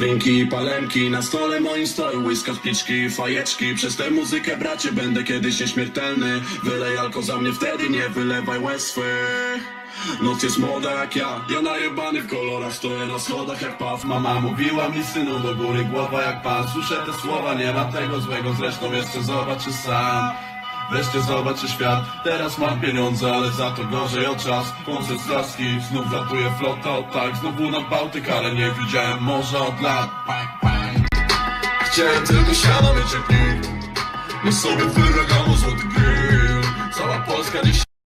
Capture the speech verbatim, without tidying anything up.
drinki i palemki, na stole moim stoi whisky, szpiczki i fajeczki. Przez tę muzykę, bracie, będę kiedyś nieśmiertelny. Wylej alko za mnie wtedy, nie wylewaj łez swych. Noc jest młoda jak ja, ja najebany w kolorach, stoję na schodach jak paw. Mama mówiła mi, synu, do góry głowa jak pan. Słyszę te słowa, nie ma tego złego, zresztą jeszcze zobaczy sam. Wreszcie zobaczy świat, teraz mam pieniądze, ale za to gorzej o czas. Koncert z laski, znów latuje flota, o tak, znowu na Bałtyk, ale nie widziałem morza od lat. Chciałem tylko siano mieć jak nikt, na sobie wyragano złoty grill. Cała Polska dziś